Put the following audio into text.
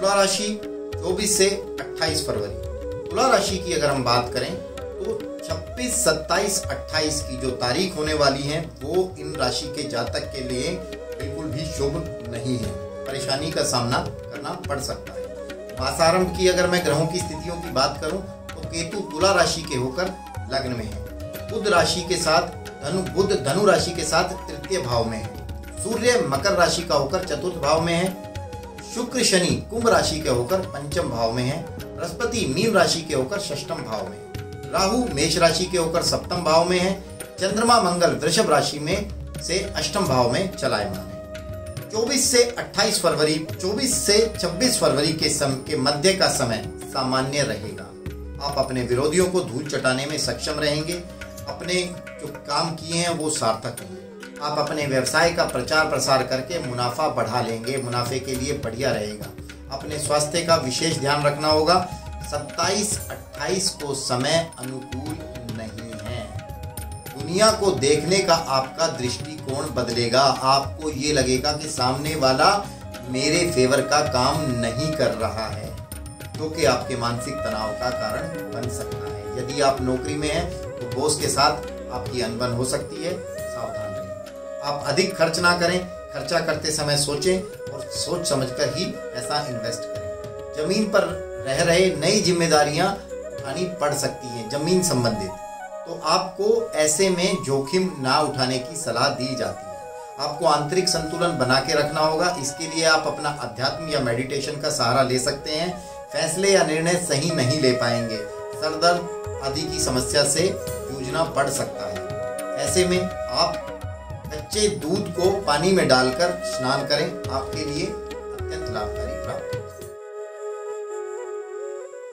तुला राशि 24 से 28 फरवरी। तुला राशि की अगर हम बात करें तो 26, 27, 28 की जो तारीख होने वाली है वो इन राशि के जातक के लिए बिल्कुल भी शुभ नहीं है। परेशानी का सामना करना पड़ सकता है। मासारंभ की अगर मैं ग्रहों की स्थितियों की बात करूं तो केतु तुला राशि के होकर लग्न में है। बुध राशि के साथ बुध धनु राशि के साथ तृतीय भाव में है। सूर्य मकर राशि का होकर चतुर्थ भाव में है। शुक्र शनि कुंभ राशि के होकर पंचम भाव में है। बृहस्पति मीन राशि के होकर षष्ठम भाव में है। राहु मेष राशि के होकर सप्तम भाव में है। चंद्रमा मंगल वृषभ राशि में से अष्टम भाव में चलायमान है। 24 से 28 फरवरी 24 से 26 फरवरी के मध्य का समय सामान्य रहेगा। आप अपने विरोधियों को धूल चटाने में सक्षम रहेंगे। अपने जो काम किए हैं वो सार्थक होंगे। आप अपने व्यवसाय का प्रचार प्रसार करके मुनाफा बढ़ा लेंगे। मुनाफे के लिए बढ़िया रहेगा। अपने स्वास्थ्य का विशेष ध्यान रखना होगा। 27-28 को समय अनुकूल नहीं है। दुनिया को देखने का आपका दृष्टिकोण बदलेगा। आपको ये लगेगा कि सामने वाला मेरे फेवर का काम नहीं कर रहा है, जो कि आपके मानसिक तनाव का कारण बन सकता है। यदि आप नौकरी में हैं तो बॉस के साथ आपकी अनबन हो सकती है, सावधान रहें। आप अधिक खर्च ना करें। खर्चा करते समय सोचें और सोच समझकर ही पैसा इन्वेस्ट करें। जमीन पर रह रहे नई जिम्मेदारियां उठानी पड़ सकती हैं जमीन संबंधित, तो आपको ऐसे में जोखिम ना उठाने की सलाह दी जाती है। आपको आंतरिक संतुलन बना के रखना होगा। इसके लिए आप अपना अध्यात्म या मेडिटेशन का सहारा ले सकते हैं। फैसले या निर्णय सही नहीं ले पाएंगे। सरदर्द आदि की समस्या से जूझना पड़ सकता है। ऐसे में आप कच्चे दूध को पानी में डालकर स्नान करें, आपके लिए